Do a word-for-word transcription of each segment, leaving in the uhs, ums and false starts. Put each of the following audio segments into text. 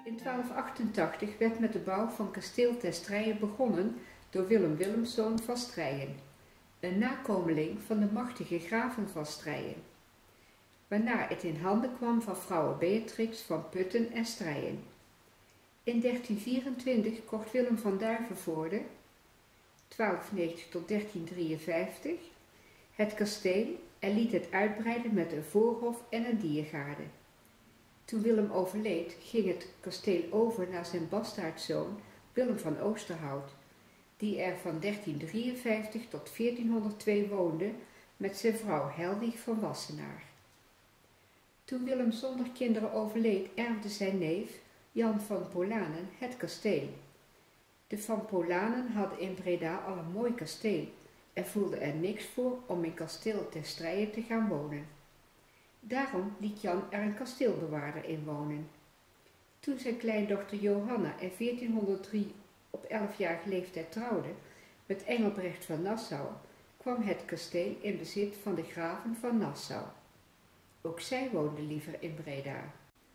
In twaalf achtentachtig werd met de bouw van kasteel Ter Strijen begonnen door Willem Willemszoon van Strijen, een nakomeling van de machtige graven van Strijen, waarna het in handen kwam van vrouwe Beatrix van Putten en Strijen. In dertien vierentwintig kocht Willem van Duivenvoorde twaalfhonderdnegentig tot dertien drieënvijftig het kasteel en liet het uitbreiden met een voorhof en een diergaarde. Toen Willem overleed, ging het kasteel over naar zijn bastaardzoon Willem van Oosterhout, die er van dertien drieënvijftig tot veertienhonderdtwee woonde met zijn vrouw Helwig van Wassenaar. Toen Willem zonder kinderen overleed, erfde zijn neef Jan van Polanen het kasteel. De Van Polanen hadden in Breda al een mooi kasteel en voelden er niks voor om in kasteel Ter Strijen te gaan wonen. Daarom liet Jan er een kasteelbewaarder in wonen. Toen zijn kleindochter Johanna in veertienhonderddrie op elfjarige leeftijd trouwde met Engelbrecht van Nassau, kwam het kasteel in bezit van de graven van Nassau. Ook zij woonden liever in Breda.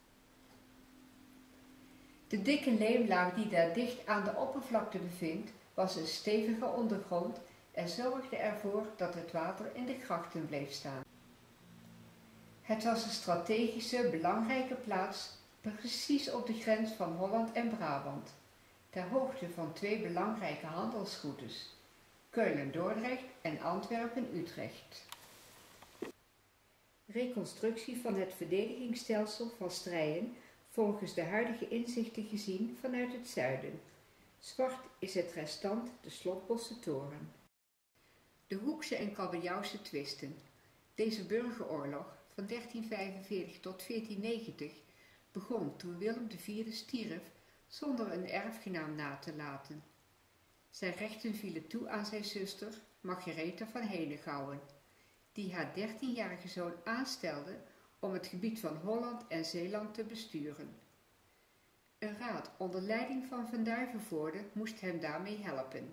De dikke leemlaag die daar dicht aan de oppervlakte bevindt, was een stevige ondergrond en zorgde ervoor dat het water in de grachten bleef staan. Het was een strategische, belangrijke plaats, precies op de grens van Holland en Brabant, ter hoogte van twee belangrijke handelsroutes, Keulen-Dordrecht en Antwerpen-Utrecht. Reconstructie van het verdedigingsstelsel van Strijen volgens de huidige inzichten gezien vanuit het zuiden. Zwart is het restant de Slotbosse toren. De Hoekse en Kabeljauwse twisten. Deze burgeroorlog van dertien vijfenveertig tot veertien negentig begon toen Willem de vierde stierf zonder een erfgenaam na te laten. Zijn rechten vielen toe aan zijn zuster Margaretha van Henegouwen, die haar dertienjarige zoon aanstelde om het gebied van Holland en Zeeland te besturen. Een raad onder leiding van Van Duivenvoorde moest hem daarmee helpen.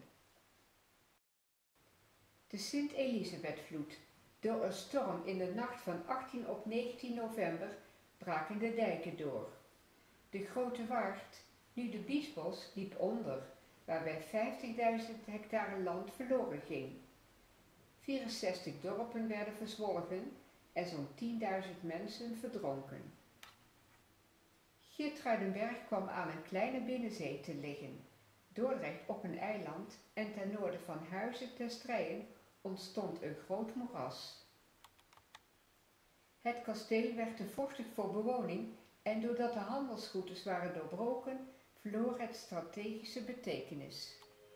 De Sint-Elisabethvloed. Door een storm in de nacht van achttien op negentien november braken de dijken door. De Grote Waard, nu de Biesbos, liep onder, waarbij vijftigduizend hectare land verloren ging. vierenzestig dorpen werden verzwolgen en zo'n tienduizend mensen verdronken. Geertruidenberg kwam aan een kleine binnenzee te liggen. Dordrecht op een eiland en ten noorden van Huizen Ter Strijen ontstond een groot moeras. Het kasteel werd te vochtig voor bewoning en doordat de handelsroutes waren doorbroken, verloor het strategische betekenis.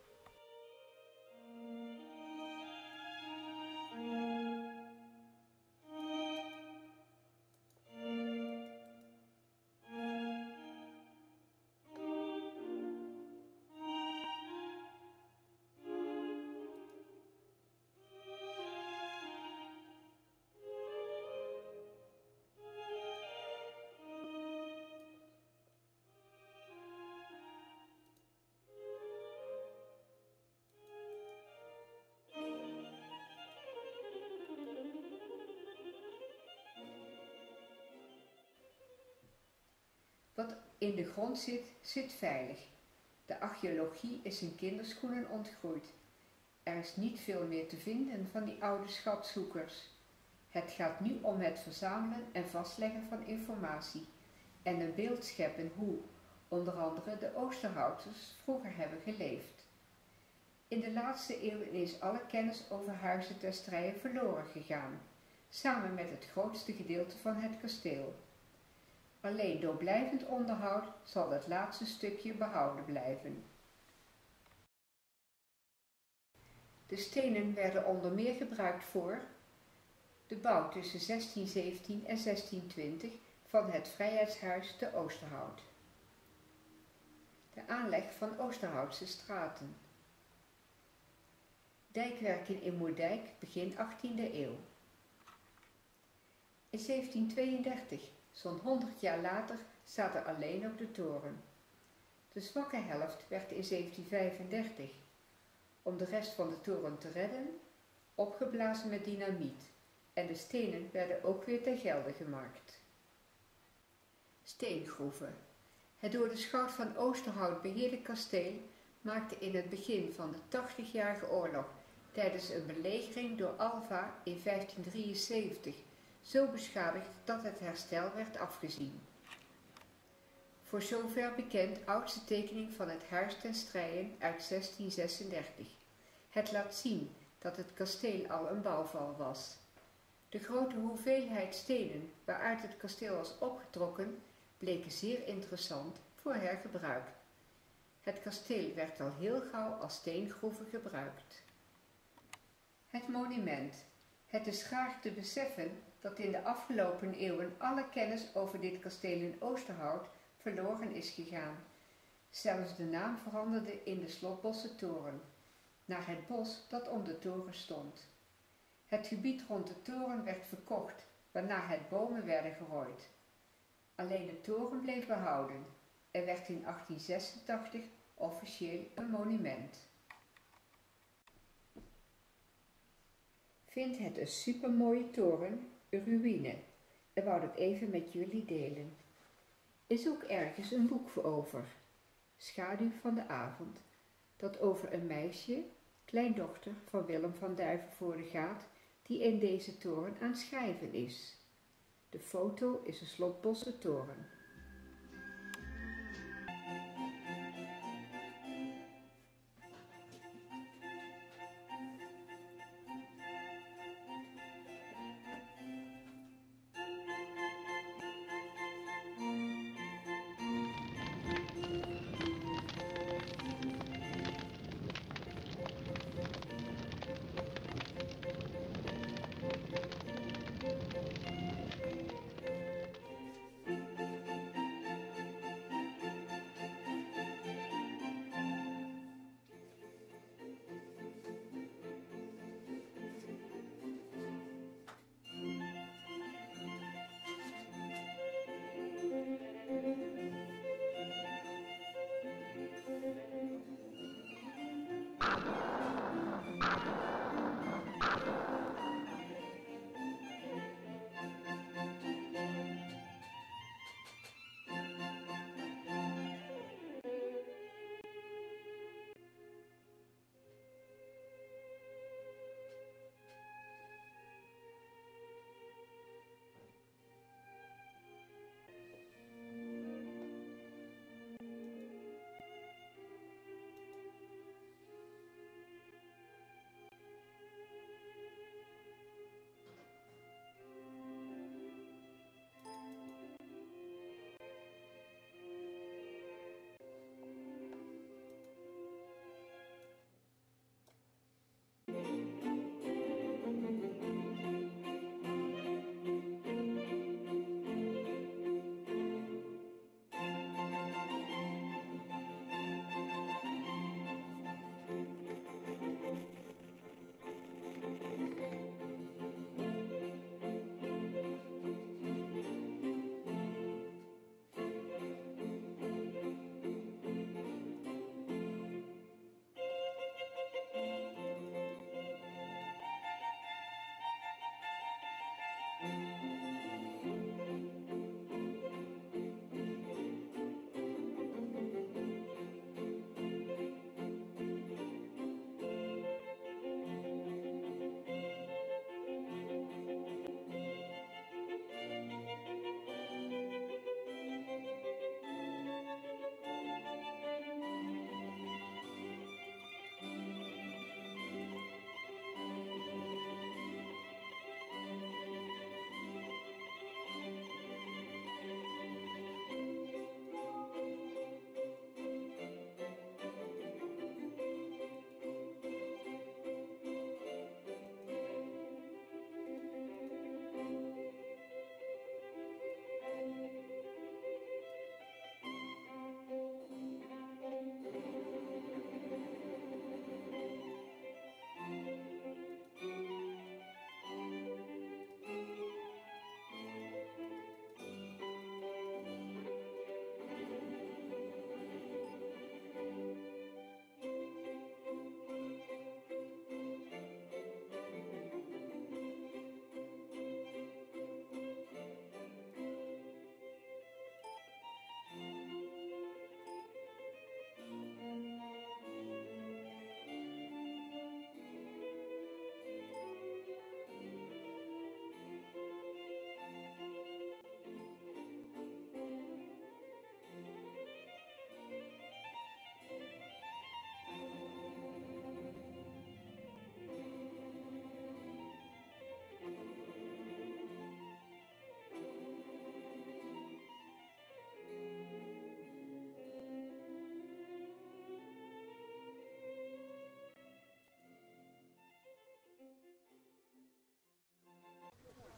Wat in de grond zit, zit veilig. De archeologie is in kinderschoenen ontgroeid. Er is niet veel meer te vinden van die oude schatzoekers. Het gaat nu om het verzamelen en vastleggen van informatie en een beeld scheppen hoe, onder andere, de Oosterhouters vroeger hebben geleefd. In de laatste eeuwen is alle kennis over Huizen Ter Strijen verloren gegaan, samen met het grootste gedeelte van het kasteel. Alleen door blijvend onderhoud zal het laatste stukje behouden blijven. De stenen werden onder meer gebruikt voor de bouw tussen zestien zeventien en zestien twintig van het Vrijheidshuis te Oosterhout, de aanleg van Oosterhoutse straten, dijkwerken in Moerdijk begin achttiende eeuw. In zeventien tweeëndertig, zo'n honderd jaar later, staat er alleen op de toren. De zwakke helft werd in zeventien vijfendertig, om de rest van de toren te redden, opgeblazen met dynamiet en de stenen werden ook weer ter gelde gemaakt. Steengroeven. Het door de schout van Oosterhout beheerde kasteel maakte in het begin van de tachtigjarige oorlog tijdens een belegering door Alva in vijftien drieënzeventig zo beschadigd dat het herstel werd afgezien. Voor zover bekend oudste tekening van het Huis ten Strijen uit zestien zesendertig. Het laat zien dat het kasteel al een bouwval was. De grote hoeveelheid stenen waaruit het kasteel was opgetrokken bleken zeer interessant voor hergebruik. Het kasteel werd al heel gauw als steengroeve gebruikt. Het monument. Het is graag te beseffen dat in de afgelopen eeuwen alle kennis over dit kasteel in Oosterhout verloren is gegaan. Zelfs de naam veranderde in de Slotbosse Toren, naar het bos dat om de toren stond. Het gebied rond de toren werd verkocht, waarna het bomen werden gerooid. Alleen de toren bleef behouden. Er werd in achttien zesentachtig officieel een monument. Vind het een supermooie toren, een ruïne, en wou dat even met jullie delen. Is ook ergens een boek voor over, Schaduw van de avond, dat over een meisje, kleindochter van Willem van Duivenvoorde gaat, die in deze toren aan het schrijven is. De foto is een Slotbosse toren.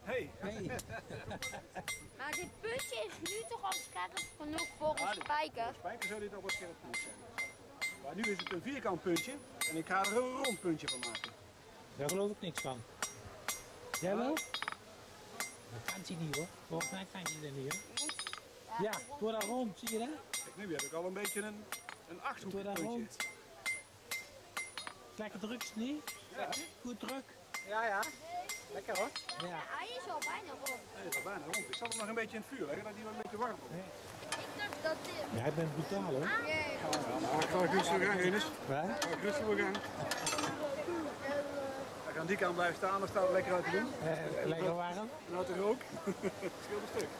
Hey. Hey. Maar dit puntje is nu toch al scherp genoeg voor een spijker? De spijker zou dit al wat scherp genoeg zijn. Maar nu is het een vierkant puntje en ik ga er een rond puntje van maken. Daar geloof ik niks van. Jij wel? Dat kan hij niet hoor. Volgens mij kan hij er niet hoor. Ja, door daar rond, zie je dat? Kijk, nu heb ik al een beetje een, een achthoekig Door daar puntje. rond. Lekker druk, niet? Ja. Goed druk. Ja, ja. Lekker hoor. Ja. Hij is al bijna rond. Hij is al bijna rond. Ik zal hem nog een beetje in het vuur leggen, dat hij wel een beetje warm wordt. Ik dacht dat dit... Jij bent brutaal hoor. Nee. Maar ik ga rustig weer gaan, Rinus. Waar? Ik ga rustig weer gaan. Hij kan aan die kant blijven staan, dan staat het lekker uit te doen. Eh, lekker warm. En uit de rook. Scheelt een stuk.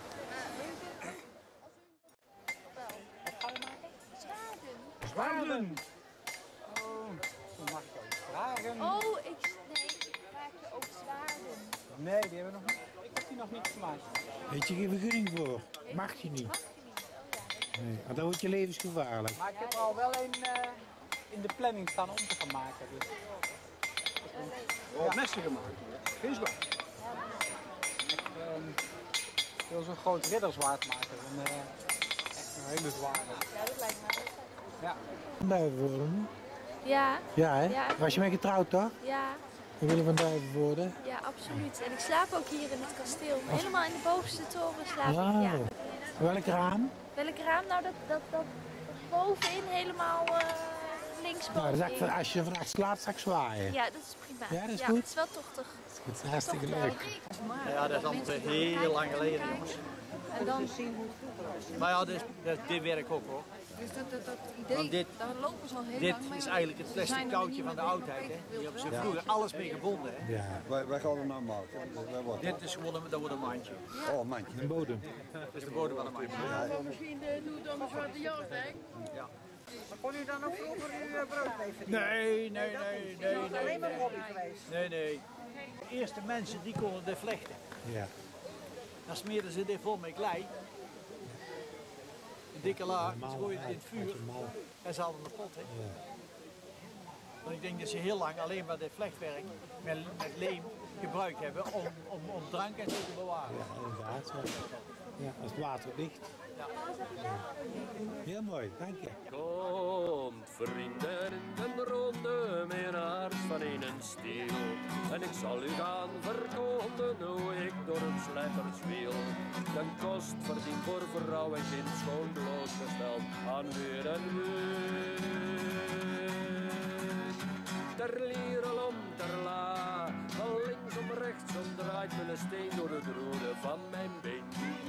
Wat gaan we maken? Zwaarden. Zwaarden! Oh, dat mag ik ook. Vragen. Oh, ik... Nee, ik maak je ook zwaarden. Nee, die hebben we nog niet. Ik heb die nog niet gemaakt. Weet je geen vergunning voor? Mag je niet. Mag je niet? Oh ja. Nee, want dan wordt je levensgevaarlijk. Maar ik heb er al wel een uh, in de planning staan om te gaan maken. Dus. Oh, messen gemaakt. Geen zwaard. Um, ik wil zo'n groot ridderzwaard maken. Een, uh, echt een hele zware. Ja, dat lijkt me wel. Ja. Duivenvoorde. Ja, Ja hè? Ja. Was je mee getrouwd toch? ja, We willen van Duivenvoorde. ja, absoluut. En ik slaap ook hier in het kasteel. Helemaal in de bovenste toren slaap ik. Ja. Wauw. Welk raam? Welk raam? Nou, dat, dat, dat, dat bovenin helemaal uh, links Nou, dat is bovenin. eigenlijk, als je vandaag slaapt, zal ik zwaaien. Ja, dat is prima. Ja, dat is goed. Het is wel tochtig. Het is hartstikke Tochtig. leuk. Ja, dat is allemaal heel lang geleden, jongens. En dan zien hoe het vroeger was. Maar ja, dit, dit, dit werkt ook hoor. Dus dat, dat, dat idee, Want dit- daar lopen ze al heel Dit lang mee. is eigenlijk het Ze plastic zijn er koutje niet van de mee oudheid. Hè. bezig. Hier hebben ze Ja. vroeger alles mee gebonden. Hè. Ja, Wij, wij gaan er naar maken. Dus wij wat? Dit is gewoon een, dat wordt een mandje. Oh, een mandje. een bodem. Dat is de bodem van een mandje. Misschien doe dan een zwarte jas, hè? Ja. Maar kon u dan ook vroeger uw brood mee verdienen? Nee, nee, nee, nee, nee. Alleen maar nee. hobby geweest. Nee, nee. De eerste mensen die konden dit vlechten. Ja. Dan smeerden ze dit vol met klei. Een dikke laag, ze gooien het in het vuur en ze hadden een pot. Hè. Ja. Want ik denk dat ze heel lang alleen maar dit vlechtwerk met, met leem gebruikt hebben om, om, om drank en zo te bewaren. Ja, inderdaad. Zo. Ja, als het water dicht. Ja. Heel mooi, dank je. Komt vrienden in de ronde, mijn hart van in een steel. En ik zal u gaan verkondigen hoe ik door het slechters wiel. De kost verdient voor vrouw en kind schoon blootgesteld aan weer en weer. Ter lierelom, ter la, van linksom, rechtsom draait mijn steen door het rode van mijn been.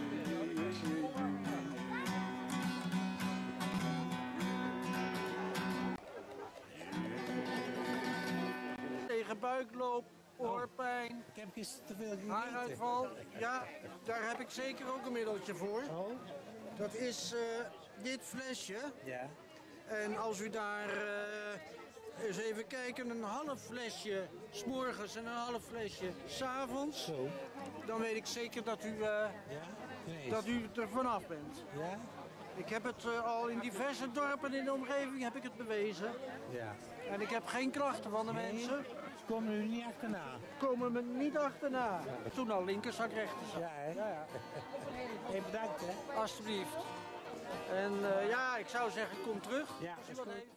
Tegen buikloop, oorpijn, Ik heb gisteren te veel gegeten. haaruitval. Ja, daar heb ik zeker ook een middeltje voor. Oh? Dat is uh, dit flesje. Ja. En als u daar uh, eens even kijken, een half flesje 's morgens en een half flesje 's avonds, Zo. dan weet ik zeker dat u, uh, Ja? Nee. dat u er vanaf bent. Ja? Ik heb het uh, al in diverse dorpen in de omgeving heb ik het bewezen. Ja. En ik heb geen klachten van de mensen. Ze komen nu niet achterna. Komen me niet achterna. Toen al linkerzak rechterzak. Ja, hè? Ja, ja. Hey, bedankt, hè? Alsjeblieft. En uh, ja, ik zou zeggen, kom terug. Ja, Als u is wat goed. heeft.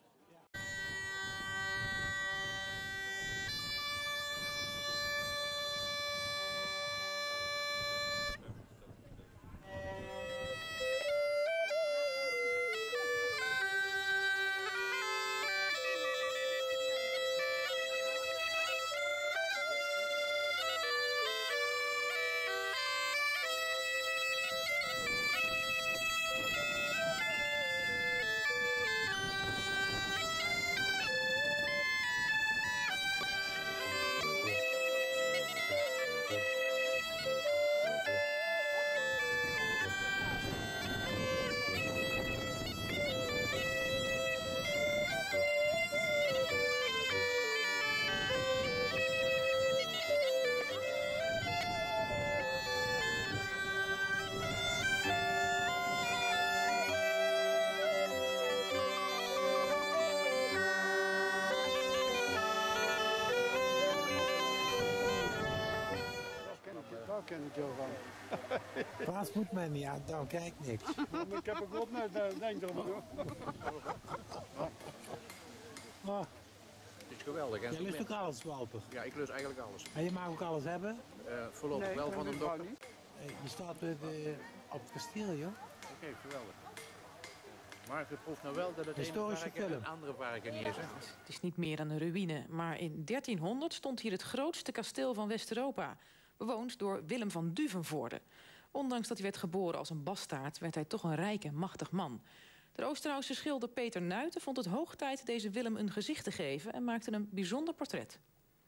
ken ik jou van. Plaats moet men niet aan, dan kijk niks. Ik heb ook op net, denk ik. Oh, Het is geweldig. Hè? jij lust ook alles, Walter. Ja, ik lust eigenlijk alles. En je mag ook alles hebben? Uh, voorlopig Nee, wel van een dokter. niet. Je staat bij de, op het kasteel, joh. Oké, okay, geweldig. Maar je proeft nou wel dat het historische ene varken film. en het andere varken niet is. Hè? Het is niet meer dan een ruïne, maar in dertienhonderd stond hier het grootste kasteel van West-Europa, bewoond door Willem van Duvenvoorde. Ondanks dat hij werd geboren als een bastaard, werd hij toch een rijk en machtig man. De Oosterhoutse schilder Peter Nuiten vond het hoog tijd deze Willem een gezicht te geven en maakte een bijzonder portret.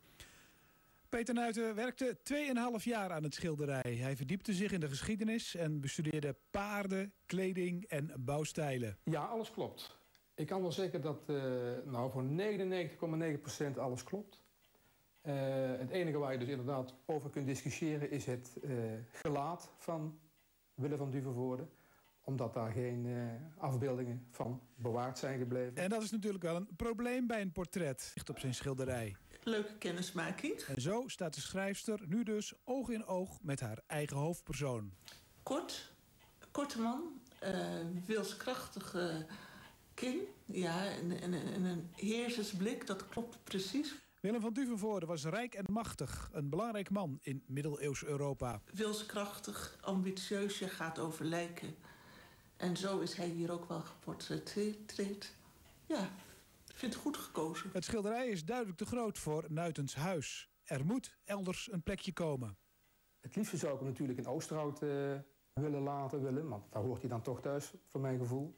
Peter Nuiten werkte tweeënhalf jaar aan het schilderij. Hij verdiepte zich in de geschiedenis en bestudeerde paarden, kleding en bouwstijlen. Ja, alles klopt. Ik kan wel zeggen dat uh, nou, voor negenennegentig komma negen procent alles klopt. Uh, het enige waar je dus inderdaad over kunt discussiëren is het uh, gelaat van Willem van Duvenvoorde. Omdat daar geen uh, afbeeldingen van bewaard zijn gebleven. En dat is natuurlijk wel een probleem bij een portret. Ligt op zijn schilderij. Leuke kennismaking. En zo staat de schrijfster nu dus oog in oog met haar eigen hoofdpersoon. Kort, korte man, uh, wilskrachtige kin, ja, en, en, en een heersersblik, dat klopt precies. Willem van Duvenvoorde was rijk en machtig, een belangrijk man in middeleeuws Europa. Wilskrachtig, ambitieus, je gaat over lijken. En zo is hij hier ook wel geportretteerd. Ja, ik vind het goed gekozen. Het schilderij is duidelijk te groot voor Nuitens huis. Er moet elders een plekje komen. Het liefste zou ik hem natuurlijk in Oosterhout uh, willen laten, willen, want daar hoort hij dan toch thuis, voor mijn gevoel.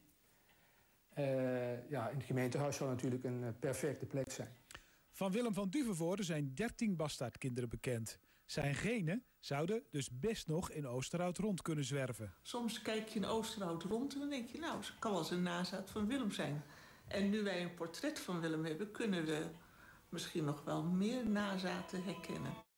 Uh, ja, in het gemeentehuis zou natuurlijk een uh, perfecte plek zijn. Van Willem van Duvenvoorde zijn dertien bastaardkinderen bekend. Zijn genen zouden dus best nog in Oosterhout rond kunnen zwerven. Soms kijk je in Oosterhout rond en dan denk je, nou, ze kan wel eens een nazaat van Willem zijn. En nu wij een portret van Willem hebben, kunnen we misschien nog wel meer nazaten herkennen.